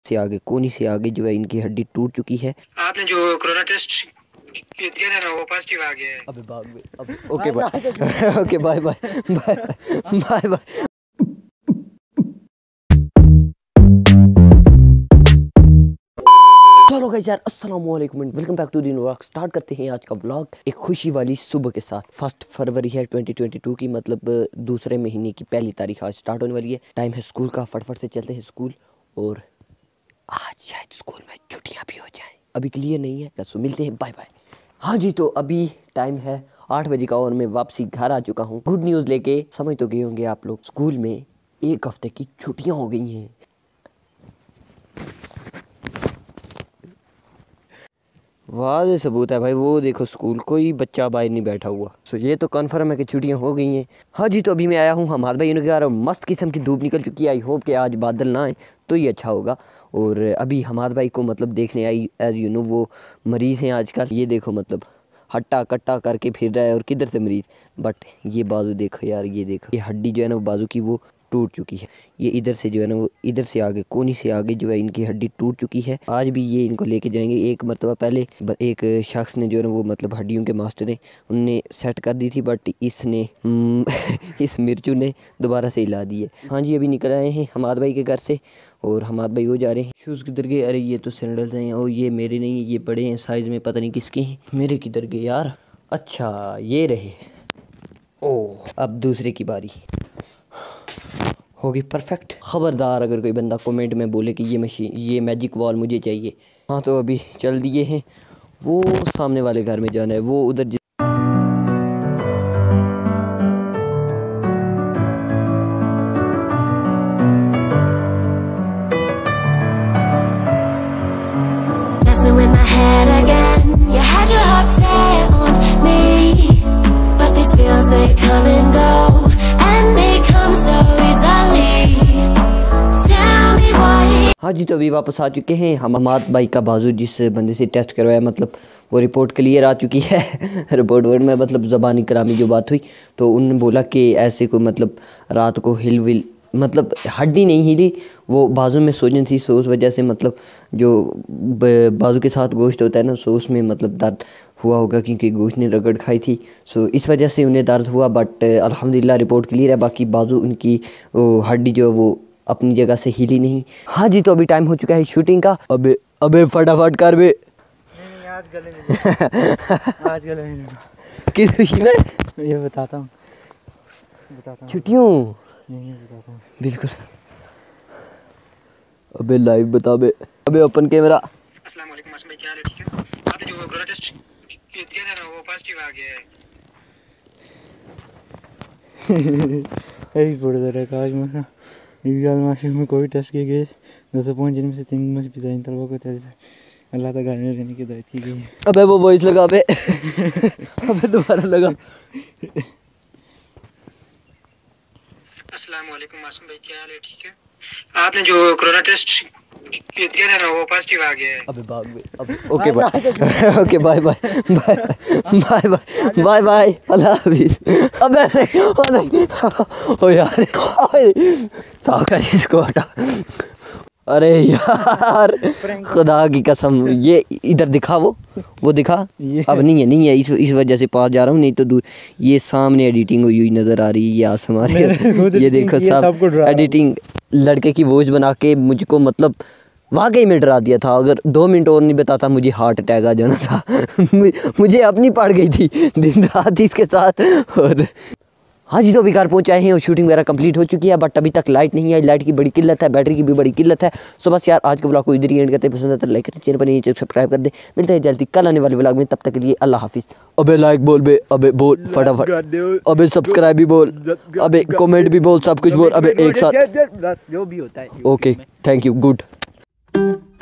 से आगे कोनी से आगे जो है इनकी हड्डी टूट चुकी है। आपने जो कोरोना टेस्ट किया था ना वो पॉजिटिव आ गया है। अबे भाग गए अब। Okay bye okay bye bye bye bye. Hello guys यार, अस्सलाम वालेकुम and welcome back to the vlog. Start करते हैं आज का व्लॉग एक खुशी वाली सुबह के साथ। 1 फरवरी है 2022 की, मतलब दूसरे महीने की पहली तारीख आज स्टार्ट होने वाली है। टाइम है स्कूल का, फटफट से चलते हैं स्कूल और आज शायद स्कूल में छुट्टियां भी हो जाएं। अभी क्लियर नहीं है, तो मिलते हैं, बाय बाय। हाँ जी, तो अभी टाइम है 8 बजे का और मैं वापसी घर आ चुका हूँ गुड न्यूज़ लेके। समझ तो गए होंगे आप लोग, स्कूल में 1 हफ्ते की छुट्टियां हो गई हैं। वाह सबूत है भाई, वो देखो स्कूल कोई बच्चा बाहर नहीं बैठा हुआ। तो ये तो कन्फर्म है कि छुट्टियां हो गई हैं। हाँ जी, तो अभी मैं आया हूँ हमारे भाई के घर। मस्त किस्म की धूप निकल चुकी है। आई होप कि आज बादल ना आए तो ये अच्छा होगा। और अभी हमारे भाई को मतलब देखने आई, एज यू नो वो मरीज़ हैं आजकल। ये देखो मतलब हट्टा कट्टा करके फिर रहा है और किधर से मरीज़। बट ये बाजू देखो यार, ये देखो, ये हड्डी जो है ना वो बाजू की वो टूट चुकी है। ये इधर से जो है ना वो इधर से आगे कोनी से आगे जो है इनकी हड्डी टूट चुकी है। आज भी ये इनको लेके जाएंगे। एक मरतबा पहले एक शख्स ने जो है ना वो मतलब हड्डियों के मास्टर हैं, उनने सेट कर दी थी, बट इसने इस मिर्चू ने दोबारा से हिला दी है। हाँ जी, अभी निकल आए हैं हमाद भाई के घर से और हमाद भाई वो जा रहे हैं। शूज़ किधर गए? अरे ये तो सैंडल्स हैं। और ये मेरे नहीं, ये बड़े हैं साइज़ में, पता नहीं किसके हैं। मेरे किधर गए यार? अच्छा ये रहे। ओह, अब दूसरे की बारी होगी। परफेक्ट। ख़बरदार अगर कोई बंदा कमेंट में बोले कि ये मशीन, ये मैजिक वॉल मुझे चाहिए। हाँ, तो अभी चल दिए हैं। वो सामने वाले घर में जाना है, वो उधर हाँ जी, तो अभी वापस आ चुके हैं हम। हमाद भाई का बाजू जिस बंदे से टेस्ट करवाया, मतलब वो रिपोर्ट क्लियर आ चुकी है। रिपोर्ट वर्ड में मतलब ज़बानी करामी जो बात हुई, तो उन्होंने बोला कि ऐसे को मतलब रात को हिल विल, मतलब हड्डी नहीं हिली, वो बाजू में सूजन थी। सो उस वजह से मतलब जो बाजू के साथ गोश्त होता है ना, सो उसमें मतलब दर्द हुआ होगा क्योंकि गोश्त ने रगड़ खाई थी। सो इस वजह से उन्हें दर्द हुआ। बट अल्हम्दुलिल्लाह रिपोर्ट क्लियर है। बाकी बाजू उनकी हड्डी जो है वो अपनी जगह से हिली नहीं। हाँ जी, तो अभी टाइम हो चुका है शूटिंग का। अबे फटाफट कर बे। आज गले में किस खुशी में? ये बताता हूँ छुट्टियों नहीं बताता हूँ बिल्कुल। अबे लाइव बता बे। अबे ओपन कैमरा। अस्सलाम वालेकुम मासूम भाई, क्या हाल है? ठीक है। आपने जो कोरोना टेस्ट किया था ना वो पॉजिटिव आ गया है। यही पड़ रहा है काज में ईगाल माशूम में कोई टेस्ट किए गए 205 जिनमें से 3 में पिताइन तलबा को टेस्ट अल्लाह तक घर में रहने की हिदायत की गई। अबे वो वॉइस लगा बे। अबे दोबारा लगा। अस्सलाम वालेकुम मासूम भाई, क्या हाल है? ठीक है। आपने जो कोरोना टेस्ट किया था ना वो पॉजिटिव आ गया है। अबे भाग गए अब। Okay bye okay bye bye bye bye bye bye, अल्लाह हाफिज़। अबे ओ यार साफ कर इसको हटा। अरे यार खुदा की कसम, ये इधर दिखा, वो दिखा। अब नहीं है इस वजह से पास जा रहा हूँ, नहीं तो दूर। ये सामने एडिटिंग हुई हुई नज़र आ रही है। ये आसमान ये देखो सब एडिटिंग लड़के की वॉइस बना के मुझको मतलब वाकई में डरा दिया था। अगर 2 मिनट और नहीं बताता मुझे हार्ट अटैक आ जाना था। मुझे अपनी पड़ गई थी दिन रात इसके साथ। और हाँ जी, तो अभी घर पहुँचाए हैं और शूटिंग वगैरह कंप्लीट हो चुकी है। बट अभी तक लाइट नहीं आई। लाइट की बड़ी किल्लत है, बैटरी की भी बड़ी किल्लत है। सो बस यार आज के व्लॉग को इधर ही एंड करते हैं। पसंद आता है तो लाइक करते, चैनल पर नीचे सब्सक्राइब कर दे। मिलते हैं जल्दी कल आने वाले व्लॉग में, तब तक के लिए अल्लाह हाफिज़। अबे लाइक बोल बे, अबे बोल फटाफट। अबे सब्सक्राइब भी बोल, अबे कमेंट भी बोल, सब कुछ बोल। अबे एक साथ जो भी होता है। Okay, thank you, good.